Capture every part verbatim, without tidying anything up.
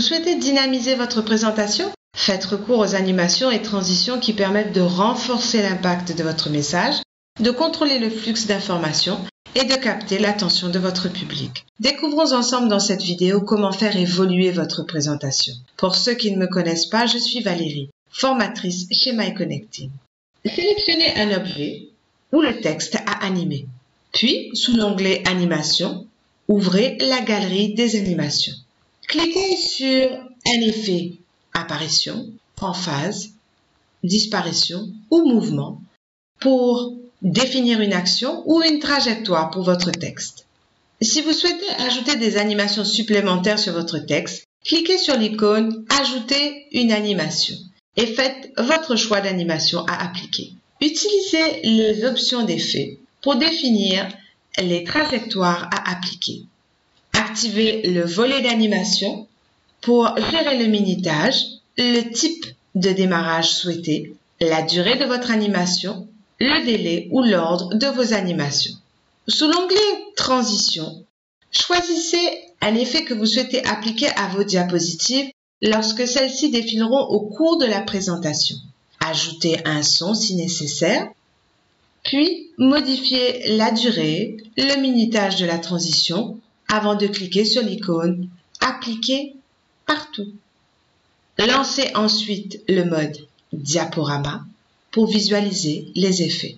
souhaitez dynamiser votre présentation? Faites recours aux animations et transitions qui permettent de renforcer l'impact de votre message, de contrôler le flux d'informations et de capter l'attention de votre public. Découvrons ensemble dans cette vidéo comment faire évoluer votre présentation. Pour ceux qui ne me connaissent pas, je suis Valérie, formatrice chez MyConnecting. Sélectionnez un objet ou le texte à animer. Puis, sous l'onglet Animation, ouvrez la galerie des animations. Cliquez sur un effet apparition, emphase, disparition ou mouvement pour définir une action ou une trajectoire pour votre texte. Si vous souhaitez ajouter des animations supplémentaires sur votre texte, cliquez sur l'icône « Ajouter une animation » et faites votre choix d'animation à appliquer. Utilisez les options d'effet pour définir les trajectoires à appliquer. Activez le volet d'animation pour gérer le minutage, le type de démarrage souhaité, la durée de votre animation, le délai ou l'ordre de vos animations. Sous l'onglet Transition, choisissez un effet que vous souhaitez appliquer à vos diapositives lorsque celles-ci défileront au cours de la présentation. Ajoutez un son si nécessaire, puis modifiez la durée, le minutage de la transition avant de cliquer sur l'icône « Appliquer partout ». Lancez ensuite le mode diaporama pour visualiser les effets.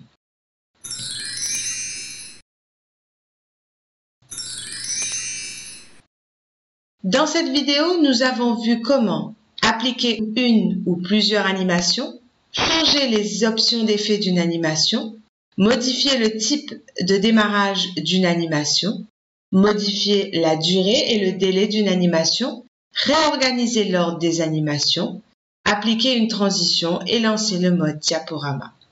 Dans cette vidéo, nous avons vu comment appliquer une ou plusieurs animations, changer les options d'effet d'une animation, modifier le type de démarrage d'une animation, modifier la durée et le délai d'une animation, réorganiser l'ordre des animations, appliquer une transition et lancer le mode diaporama.